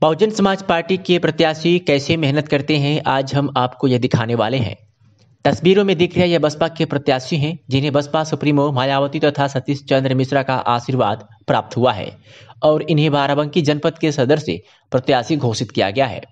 Bahujan Samaj party के प्रत्याशी कैसे मेहनत करते हैं, आज हम आपको यह दिखाने वाले हैं। तस्वीरों में दिख रहे ये बसपा के प्रत्याशी हैं, जिन्हें बसपा सुप्रीमो मायावती तथा सतीश चंद्र मिश्रा का आशीर्वाद प्राप्त हुआ है और इन्हें बाराबंकी जनपद के सदर से प्रत्याशी घोषित किया गया है।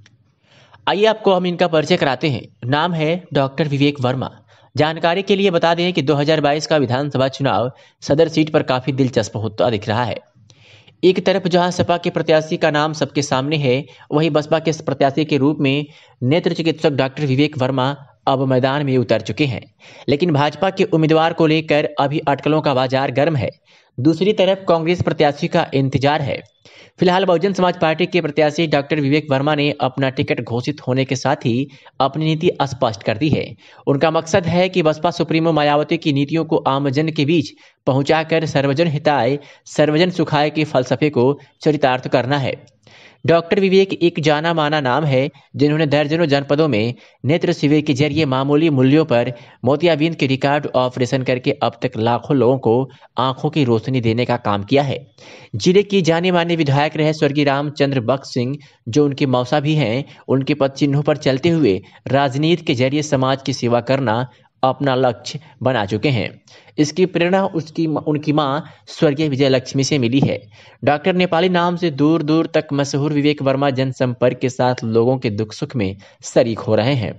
आइए आपको हम इनका परिचय कराते हैं। नाम है डॉक्टर विवेक वर्मा। जानकारी के लिए बता दें कि 2022 का विधानसभा चुनाव सदर सीट पर काफी दिलचस्प होता दिख रहा है। एक तरफ जहां सपा के प्रत्याशी का नाम सबके सामने है, वहीं बसपा के प्रत्याशी के रूप में नेत्र चिकित्सक डॉक्टर विवेक वर्मा अब मैदान में उतर चुके हैं। लेकिन भाजपा के उम्मीदवार को लेकर अभी अटकलों का बाजार गर्म है। दूसरी तरफ कांग्रेस प्रत्याशी का इंतजार है। फिलहाल बहुजन समाज पार्टी के प्रत्याशी डॉक्टर विवेक वर्मा ने अपना टिकट घोषित होने के साथ ही अपनी नीति स्पष्ट कर दी है। उनका मकसद है कि बसपा सुप्रीमो मायावती की नीतियों को आमजन के बीच पहुंचाकर सर्वजन हिताय सर्वजन सुखाय के फलसफे को चरितार्थ करना है। डॉक्टर विवेक एक जाना माना नाम है, जिन्होंने दर्जनों जनपदों में नेत्र शिविर के जरिए मामूली मूल्यों पर मोतियाबिंद के रिकॉर्ड ऑपरेशन करके अब तक लाखों लोगों को आंखों की रोशनी देने का काम किया है। जिले की जाने माने विधायक रहे स्वर्गीय रामचंद्र बख्श सिंह, जो उनके मौसा भी हैं, उनके पद चिन्हों पर चलते हुए राजनीति के जरिए समाज की सेवा करना अपना लक्ष्य बना चुके हैं। इसकी प्रेरणा उनकी मां स्वर्गीय विजय लक्ष्मी से मिली है। डॉक्टर नेपाली नाम से दूर दूर तक मशहूर विवेक वर्मा जनसंपर्क के साथ लोगों के दुख सुख में शरीक हो रहे हैं।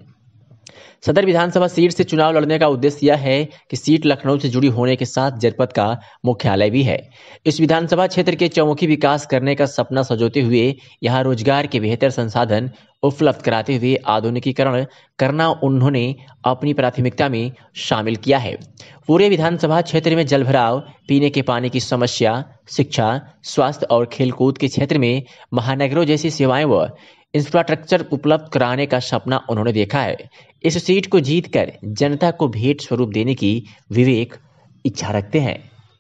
सदर विधानसभा सीट से चुनाव लड़ने का उद्देश्य यह है कि सीट लखनऊ से जुड़ी होने के साथ जनपद का मुख्यालय भी है। इस विधानसभा क्षेत्र के चौमुखी विकास करने का सपना सजोते हुए यहां रोजगार के बेहतर संसाधन उपलब्ध कराते हुए आधुनिकीकरण करना उन्होंने अपनी प्राथमिकता में शामिल किया है। पूरे विधानसभा क्षेत्र में जलभराव, पीने के पानी की समस्या, शिक्षा, स्वास्थ्य और खेलकूद के क्षेत्र में महानगरों जैसी सेवाएं व इंफ्रास्ट्रक्चर उपलब्ध कराने का सपना उन्होंने देखा है। इस सीट को जीतकर जनता को भेंट स्वरूप देने की विवेक इच्छा रखते हैं।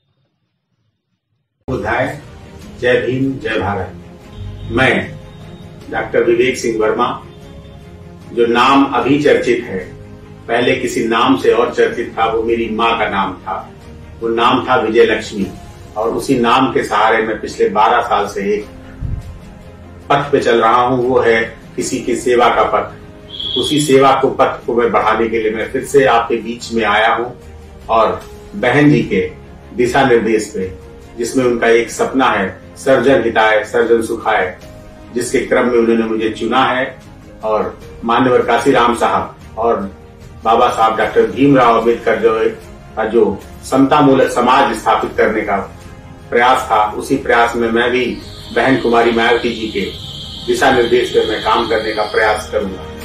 जय भीम, जय भारत। मैं डॉक्टर विवेक सिंह वर्मा, जो नाम अभी चर्चित है, पहले किसी नाम से और चर्चित था। वो मेरी माँ का नाम था। वो नाम था विजय लक्ष्मी, और उसी नाम के सहारे मैं पिछले 12 साल से एक पथ पे चल रहा हूँ। वो है किसी की सेवा का पथ। उसी सेवा को पथ को मैं बढ़ाने के लिए मैं फिर से आपके बीच में आया हूँ, और बहन जी के दिशा निर्देश पे, जिसमें उनका एक सपना है सर्वजन हिताय सर्वजन सुखाय, जिसके क्रम में उन्होंने मुझे चुना है। और मान्यवर काशीराम साहब और बाबा साहब डॉक्टर भीमराव अम्बेडकर जो समतामूलक समाज स्थापित करने का प्रयास था, उसी प्रयास में मैं भी बहन कुमारी मायावती जी के दिशा निर्देश पे मैं काम करने का प्रयास करूंगा।